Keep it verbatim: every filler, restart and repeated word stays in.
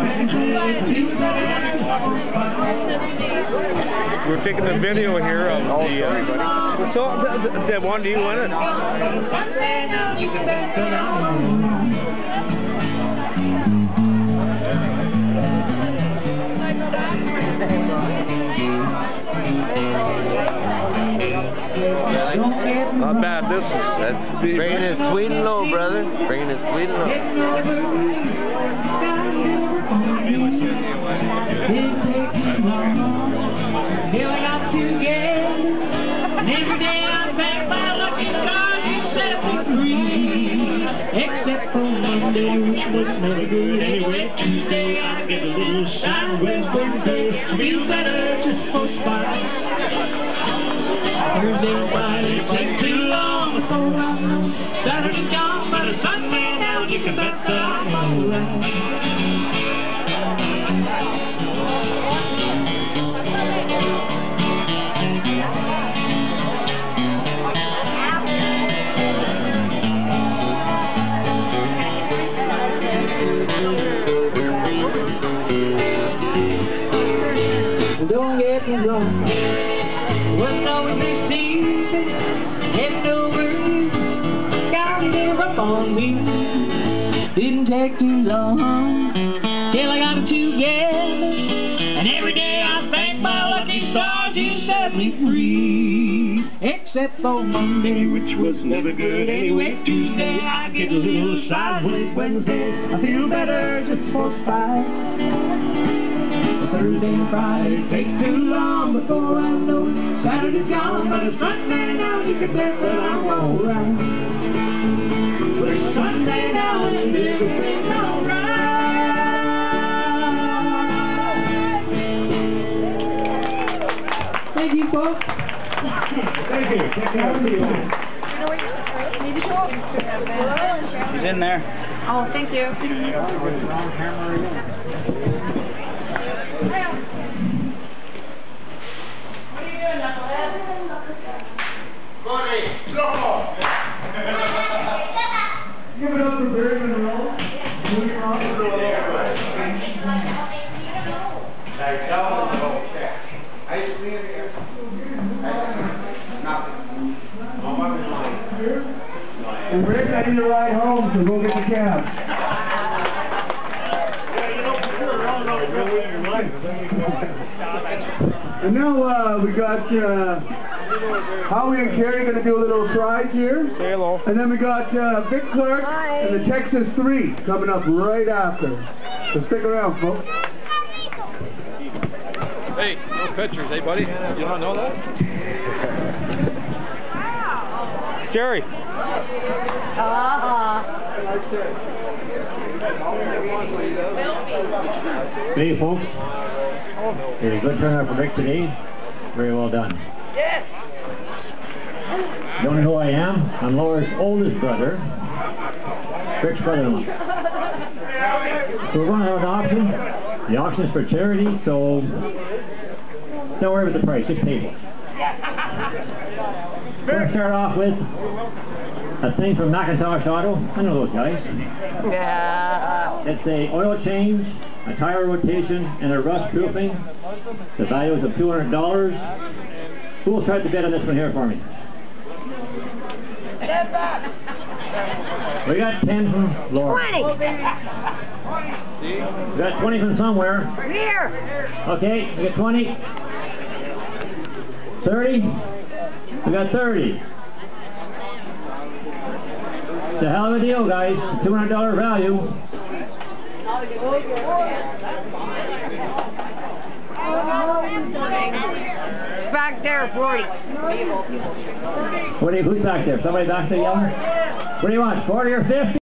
We're taking a video here of oh, the. Sorry, uh, so, Deb, one, do you want it? Not bad, this is. That's bringing it sweet and low, brother. Bringing it sweet and low. Here I got to get, and every day I'm back by lucky stars, you set me free. Except for Monday, which was never good anyway. Tuesday I get a little shine, Wednesday feel better just for spite. Thursday and Friday take too long before I know. Saturday's gone, but a Sunday now you can bet that I'm alright. Don't get me wrong, wasn't always this easy, heading over, God gave up on me. Didn't take too long, till I got it together, and every day I thank my lucky stars you set me free. Except for Monday, which was never good anyway. Tuesday I get a little sideways. Wednesday I feel better just for spite. Thursday and Friday take too long before I know it. Saturday's gone, but it's Sunday now, you can bet that I'm alright. But it's Sunday now and everything's alright. Thank you, folks. Thank you. Take care. See you. He's in there. Oh, thank you. Give it up for Barry Monroe. Moving on to the And Rick, I need a ride home, so go get the cab. And now uh, we got uh, Howie and Carrie going to do a little prize here. Say hello. And then we got uh, Vic Clark Hi. and the Texas Three coming up right after. So stick around, folks. Hey, no pictures, hey buddy? You don't know that? Jerry. Uh-huh. Hey folks, a good turnout for Rick today. Very well done. Yes. Don't know who I am? I'm Laura's oldest brother, Rick's brother-in-law. So we're going to have an auction. The auction is for charity, so don't worry about the price, just pay it. We're going to start off with a thing from Macintosh Auto. I know those guys. Yeah. It's a oil change, a tire rotation, and a rust proofing. The value is of two hundred dollars. Who will try to bid on this one here for me? We got ten from Laura. twenty. We got twenty from somewhere. Here. Okay, we got twenty. thirty. We got thirty. It's a hell of a deal, guys. two hundred dollar value. Back there, forty. What do you, who's back there? Somebody back there yelling? What do you want, forty or fifty?